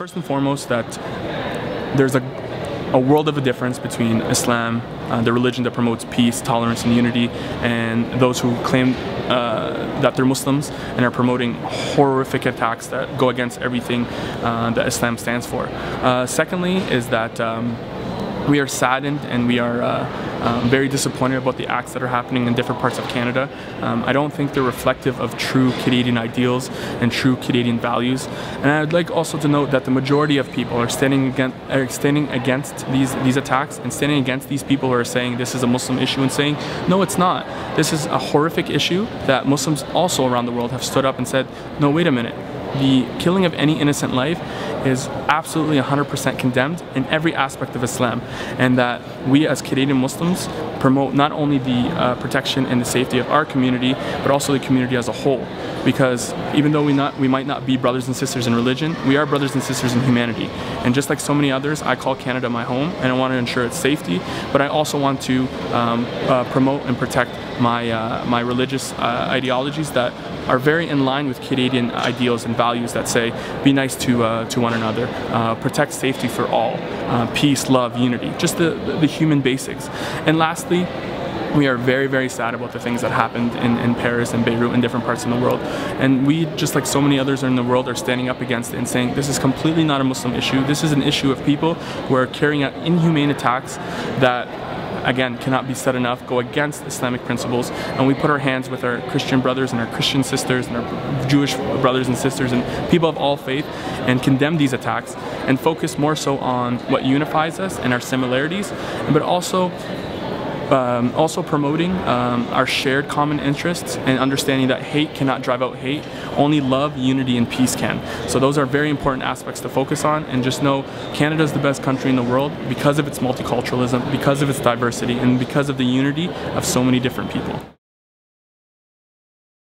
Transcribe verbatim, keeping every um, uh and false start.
First and foremost, that there's a, a world of a difference between Islam, uh, the religion that promotes peace, tolerance, and unity, and those who claim uh, that they're Muslims and are promoting horrific attacks that go against everything uh, that Islam stands for. Uh, secondly is that um, we are saddened and we are uh, um, very disappointed about the acts that are happening in different parts of Canada. Um, I don't think they're reflective of true Canadian ideals and true Canadian values. And I'd like also to note that the majority of people are standing against, are standing against these, these attacks and standing against these people who are saying this is a Muslim issue and saying, no, it's not. This is a horrific issue that Muslims also around the world have stood up and said, no, wait a minute. The killing of any innocent life is absolutely one hundred percent condemned in every aspect of Islam, and that we as Canadian Muslims promote not only the uh, protection and the safety of our community, but also the community as a whole. Because even though we, not, we might not be brothers and sisters in religion, we are brothers and sisters in humanity. And just like so many others, I call Canada my home, and I want to ensure its safety, but I also want to um, uh, promote and protect my, uh, my religious uh, ideologies that are very in line with Canadian ideals and values that say, be nice to, uh, to one another, uh, protect safety for all, uh, peace, love, unity, just the, the human basics. And lastly, we are very, very sad about the things that happened in, in Paris and Beirut and different parts in the world. And we, just like so many others in the world, are standing up against it and saying this is completely not a Muslim issue. This is an issue of people who are carrying out inhumane attacks that, again, cannot be said enough, go against Islamic principles. And we put our hands with our Christian brothers and our Christian sisters and our Jewish brothers and sisters and people of all faith and condemn these attacks and focus more so on what unifies us and our similarities, but also Um, also promoting um, our shared common interests and understanding that hate cannot drive out hate, only love, unity, and peace can. So those are very important aspects to focus on, and just know Canada is the best country in the world because of its multiculturalism, because of its diversity, and because of the unity of so many different people.